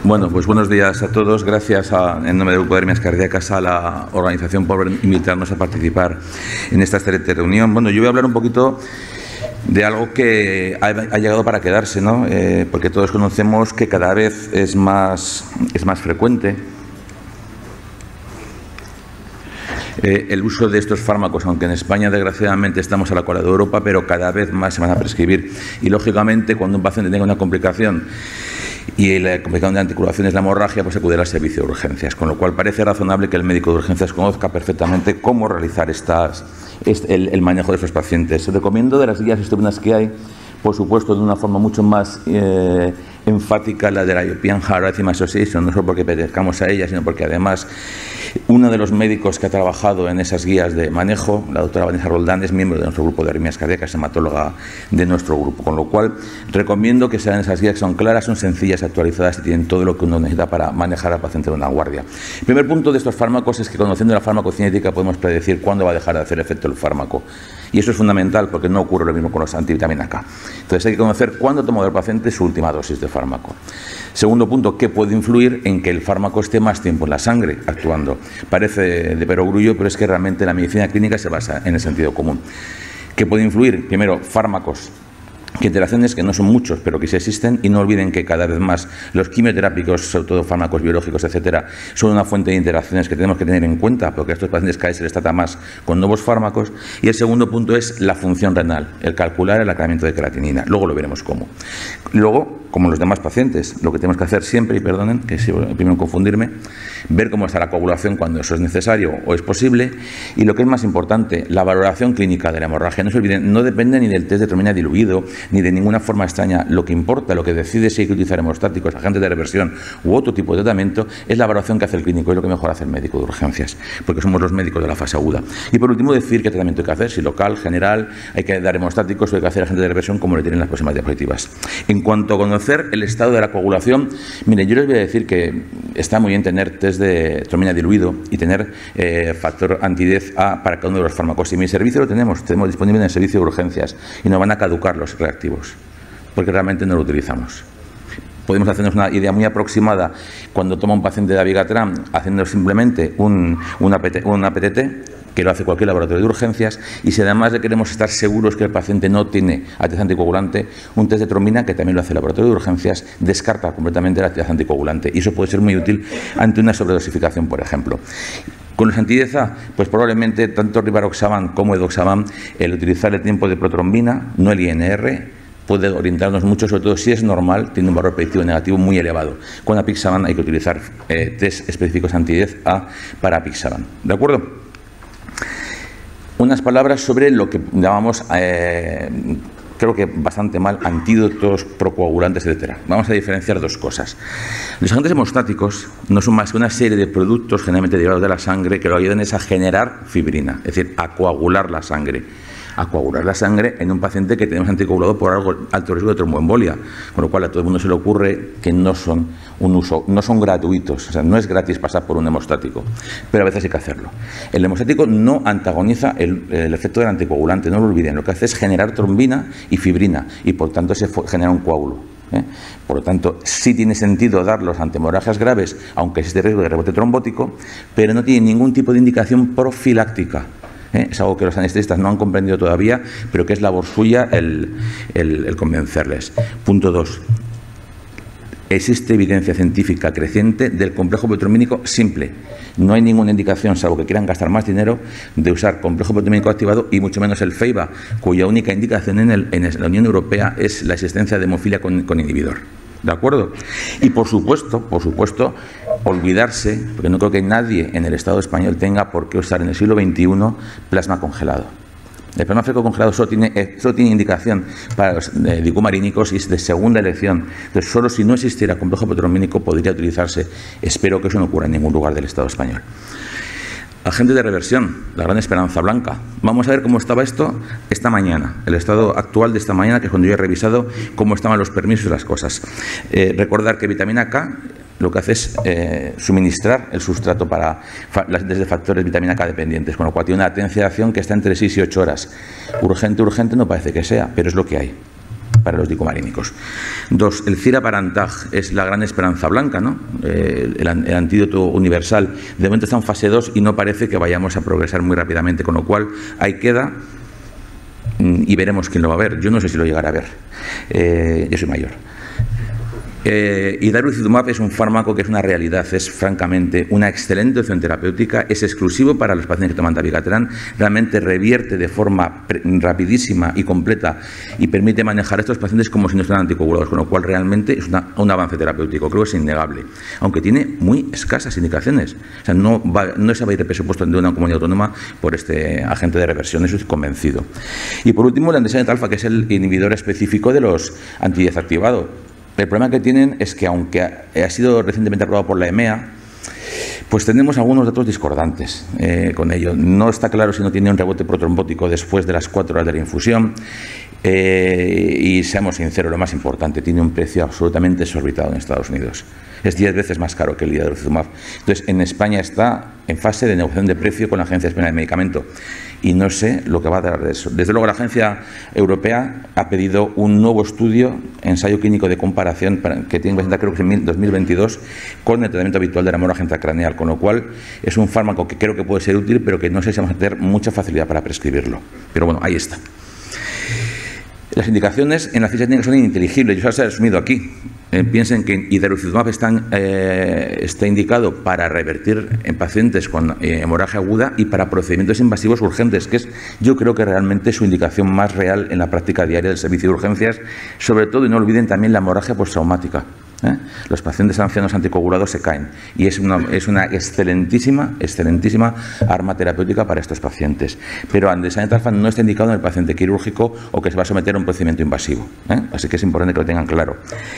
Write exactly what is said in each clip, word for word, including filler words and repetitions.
Bueno, pues buenos días a todos. Gracias a, en nombre del Grupo de Arritmias Cardíacas a la organización por invitarnos a participar en esta excelente reunión. Bueno, yo voy a hablar un poquito de algo que ha, ha llegado para quedarse, ¿no? Eh, porque todos conocemos que cada vez es más, es más frecuente eh, el uso de estos fármacos, aunque en España desgraciadamente estamos a la cola de Europa, pero cada vez más se van a prescribir. Y lógicamente cuando un paciente tenga una complicación y la complicación de anticoagulación es la hemorragia, pues acudirá al servicio de urgencias, con lo cual parece razonable que el médico de urgencias conozca perfectamente cómo realizar estas, este, el, el manejo de estos pacientes. Se recomiendo de las guías estupendas que hay, por supuesto, de una forma mucho más eh, enfática la de la European Heart Rhythm Association, no solo porque pertenezcamos a ella, sino porque además uno de los médicos que ha trabajado en esas guías de manejo, la doctora Vanessa Roldán, es miembro de nuestro grupo de arritmias cardíacas, hematóloga de nuestro grupo, con lo cual recomiendo que sean esas guías que son claras, son sencillas, actualizadas y tienen todo lo que uno necesita para manejar al paciente de una guardia. El primer punto de estos fármacos es que, conociendo la farmacocinética, podemos predecir cuándo va a dejar de hacer efecto el fármaco. Y eso es fundamental porque no ocurre lo mismo con los antivitamina K. Entonces hay que conocer cuándo toma el paciente su última dosis de fármaco. Segundo punto, ¿qué puede influir en que el fármaco esté más tiempo en la sangre actuando? Parece de perogrullo, pero es que realmente la medicina clínica se basa en el sentido común. ¿Qué puede influir? Primero, fármacos. Que interacciones que no son muchos, pero que sí existen, y no olviden que cada vez más los quimioterápicos, sobre todo fármacos biológicos, etcétera, son una fuente de interacciones que tenemos que tener en cuenta, porque a estos pacientes cada vez se les trata más con nuevos fármacos. Y el segundo punto es la función renal, el calcular el aclaramiento de creatinina. Luego lo veremos cómo. Luego, como los demás pacientes, lo que tenemos que hacer siempre, y perdonen, que si primero confundirme, ver cómo está la coagulación cuando eso es necesario o es posible, y lo que es más importante, la valoración clínica de la hemorragia. No se olviden, no depende ni del test de trombina diluido, ni de ninguna forma extraña. Lo que importa, lo que decide si hay que utilizar hemostáticos, agentes de reversión u otro tipo de tratamiento, es la valoración que hace el clínico, es lo que mejor hace el médico de urgencias, porque somos los médicos de la fase aguda. Y por último, decir qué tratamiento hay que hacer, si local, general, hay que dar hemostáticos o hay que hacer agentes de reversión, como le tienen las próximas diapositivas. En cuanto a conocer el estado de la coagulación, miren, yo les voy a decir que está muy bien tener test de trombina diluido y tener eh, factor anti-D A para cada uno de los fármacos. Y mi servicio lo tenemos, tenemos disponible en el servicio de urgencias y nos van a caducar los reactivos, porque realmente no lo utilizamos. Podemos hacernos una idea muy aproximada cuando toma un paciente de Abigatran, haciendo simplemente un, un, A P T, un A P T T, que lo hace cualquier laboratorio de urgencias, y si además le queremos estar seguros que el paciente no tiene actividad anticoagulante, un test de trombina, que también lo hace el laboratorio de urgencias, descarta completamente la actividad anticoagulante, y eso puede ser muy útil ante una sobredosificación, por ejemplo. Con los anti-D A, pues probablemente tanto rivaroxaban como edoxaban, el utilizar el tiempo de protrombina, no el I N R, puede orientarnos mucho, sobre todo si es normal, tiene un valor predictivo negativo muy elevado. Con apixaban hay que utilizar eh, test específicos anti-D A para apixaban. ¿De acuerdo? Unas palabras sobre lo que llamamos, eh, creo que bastante mal, antídotos, procoagulantes, etcétera. Vamos a diferenciar dos cosas. Los agentes hemostáticos no son más que una serie de productos generalmente derivados de la sangre que lo ayudan es a generar fibrina, es decir, a coagular la sangre. a coagular la sangre en un paciente que tenemos anticoagulado por algo, alto riesgo de tromboembolia, con lo cual a todo el mundo se le ocurre que no son un uso, no son gratuitos, o sea, no es gratis pasar por un hemostático, pero a veces hay que hacerlo. El hemostático no antagoniza el, el efecto del anticoagulante, no lo olviden, lo que hace es generar trombina y fibrina y por tanto se genera un coágulo. ¿Eh? Por lo tanto, sí tiene sentido darlos ante hemorragias graves, aunque existe riesgo de rebote trombótico, pero no tiene ningún tipo de indicación profiláctica. ¿Eh? Es algo que los anestesistas no han comprendido todavía, pero que es labor suya el, el, el convencerles. Punto dos. Existe evidencia científica creciente del complejo protrombínico simple. No hay ninguna indicación, salvo que quieran gastar más dinero, de usar complejo protrombínico activado y mucho menos el FEIBA, cuya única indicación en, el, en la Unión Europea es la existencia de hemofilia con, con inhibidor. ¿De acuerdo? Y por supuesto, por supuesto, olvidarse, porque no creo que nadie en el Estado español tenga por qué usar en el siglo veintiuno plasma congelado. El plasma fresco congelado solo tiene, eh, solo tiene indicación para los eh, dicumarínicos y es de segunda elección. Entonces, solo si no existiera complejo protrombínico podría utilizarse. Espero que eso no ocurra en ningún lugar del Estado español. Agentes de reversión, la gran esperanza blanca. Vamos a ver cómo estaba esto esta mañana, el estado actual de esta mañana, que es cuando yo he revisado cómo estaban los permisos y las cosas. Eh, recordar que vitamina K lo que hace es eh, suministrar el sustrato para desde factores vitamina K dependientes, con lo cual tiene una latencia de acción que está entre seis y ocho horas. Urgente, urgente no parece que sea, pero es lo que hay. para los dicomarínicos. Dos, el ciraparantag es la gran esperanza blanca, ¿no? Eh, el, el antídoto universal. De momento está en fase dos y no parece que vayamos a progresar muy rápidamente, con lo cual ahí queda y veremos quién lo va a ver. Yo no sé si lo llegará a ver. Eh, yo soy mayor. Eh, y darucizumab es un fármaco que es una realidad, es francamente una excelente opción terapéutica, es exclusivo para los pacientes que toman dabigatran, realmente revierte de forma rapidísima y completa y permite manejar a estos pacientes como si no estuvieran anticoagulados, con lo cual realmente es una, un avance terapéutico, creo que es innegable, aunque tiene muy escasas indicaciones, o sea, no, va, no se va a ir el presupuesto de una comunidad autónoma por este agente de reversión, eso estoy convencido. Y por último, la andesaneta alfa, que es el inhibidor específico de los antidesactivados. El problema que tienen es que, aunque ha sido recientemente aprobado por la E M E A, pues tenemos algunos datos discordantes eh, con ello. No está claro si no tiene un rebote protrombótico después de las cuatro horas de la infusión. Eh, y seamos sinceros, lo más importante, tiene un precio absolutamente exorbitado en Estados Unidos. Es diez veces más caro que el darucizumab. Entonces, en España está en fase de negociación de precio con la Agencia Española de Medicamento. Y no sé lo que va a dar de eso. Desde luego, la Agencia Europea ha pedido un nuevo estudio, ensayo clínico de comparación, para, que tiene que presentar creo que en dos mil veintidós, con el tratamiento habitual de la hemorragia intracraneal, con lo cual es un fármaco que creo que puede ser útil, pero que no sé si vamos a tener mucha facilidad para prescribirlo. Pero bueno, ahí está. Las indicaciones en la ficha técnica son ininteligibles, yo se las he resumido aquí. Eh, piensen que darucizumab está, eh, está indicado para revertir en pacientes con eh, hemorragia aguda y para procedimientos invasivos urgentes, que es yo creo que realmente su indicación más real en la práctica diaria del servicio de urgencias, sobre todo, y no olviden también la hemorragia postraumática. ¿Eh? Los pacientes ancianos anticoagulados se caen y es una, es una excelentísima, excelentísima arma terapéutica para estos pacientes. Pero andesaneta alfa no está indicado en el paciente quirúrgico o que se va a someter a un procedimiento invasivo. ¿Eh? Así que es importante que lo tengan claro.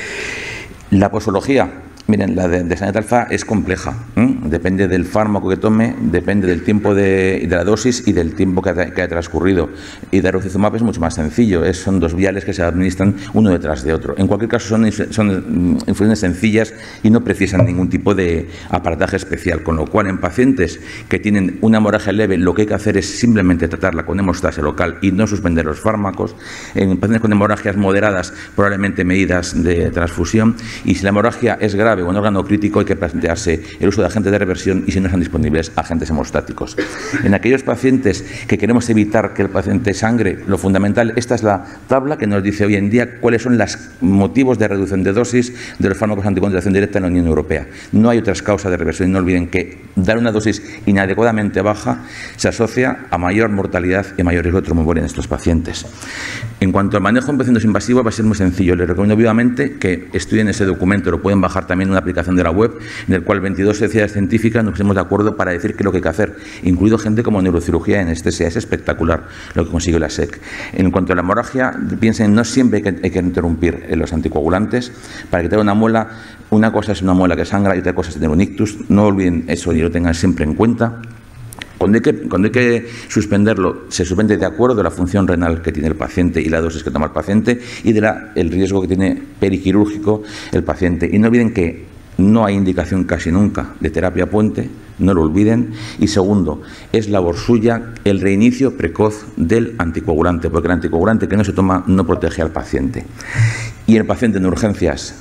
La posología. Miren, la de andesaneta alfa es compleja, ¿eh? Depende del fármaco que tome, depende del tiempo de, de la dosis y del tiempo que ha, que ha transcurrido. Y darucizumab es mucho más sencillo, es, son dos viales que se administran uno detrás de otro. En cualquier caso son, son infusiones sencillas y no precisan ningún tipo de aparataje especial, con lo cual en pacientes que tienen una hemorragia leve lo que hay que hacer es simplemente tratarla con hemostasia local y no suspender los fármacos. En pacientes con hemorragias moderadas probablemente medidas de transfusión, y si la hemorragia es grave o un órgano crítico hay que plantearse el uso de agentes de reversión y, si no están disponibles, agentes hemostáticos. En aquellos pacientes que queremos evitar que el paciente sangre, lo fundamental, esta es la tabla que nos dice hoy en día cuáles son los motivos de reducción de dosis de los fármacos anticoagulación directa en la Unión Europea. No hay otras causas de reversión y no olviden que dar una dosis inadecuadamente baja se asocia a mayor mortalidad y mayor riesgo de tromboembolia en estos pacientes. En cuanto al manejo en pacientes invasivos, va a ser muy sencillo. Les recomiendo vivamente que estudien ese documento, lo pueden bajar también en una aplicación de la web, en el cual veintidós sociedades científicas nos pusimos de acuerdo para decir qué es lo que hay que hacer, incluido gente como neurocirugía y anestesia. Es espectacular lo que consiguió la S E C. En cuanto a la hemorragia, piensen, no siempre hay que, hay que interrumpir los anticoagulantes. Para que tenga una muela, una cosa es una muela que sangra y otra cosa es tener un ictus. No olviden eso y lo tengan siempre en cuenta. Cuando hay, que, cuando hay que suspenderlo, se suspende de acuerdo a la función renal que tiene el paciente y la dosis que toma el paciente y del el riesgo que tiene periquirúrgico el paciente. Y no olviden que no hay indicación casi nunca de terapia puente, no lo olviden. Y segundo, es labor suya el reinicio precoz del anticoagulante, porque el anticoagulante que no se toma no protege al paciente. Y el paciente en urgencias,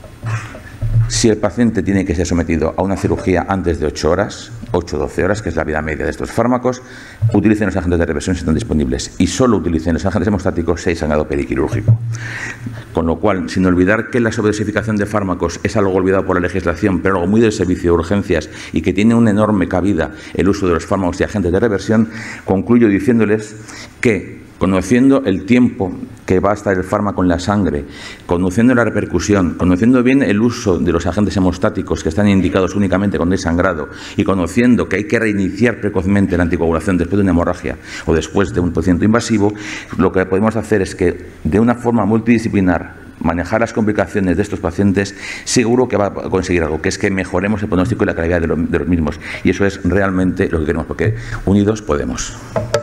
si el paciente tiene que ser sometido a una cirugía antes de ocho horas, ocho a doce horas, que es la vida media de estos fármacos, utilicen los agentes de reversión si están disponibles y solo utilicen los agentes hemostáticos si hay sangrado periquirúrgico. Con lo cual, sin olvidar que la sobredosificación de fármacos es algo olvidado por la legislación, pero algo muy del servicio de urgencias y que tiene una enorme cabida el uso de los fármacos y agentes de reversión, concluyo diciéndoles que, conociendo el tiempo que va a estar el fármaco en la sangre, conociendo la repercusión, conociendo bien el uso de los agentes hemostáticos que están indicados únicamente cuando hay sangrado y conociendo que hay que reiniciar precozmente la anticoagulación después de una hemorragia o después de un procedimiento invasivo, lo que podemos hacer es que de una forma multidisciplinar manejar las complicaciones de estos pacientes, seguro que va a conseguir algo, que es que mejoremos el pronóstico y la calidad de, lo, de los mismos. Y eso es realmente lo que queremos, porque unidos podemos.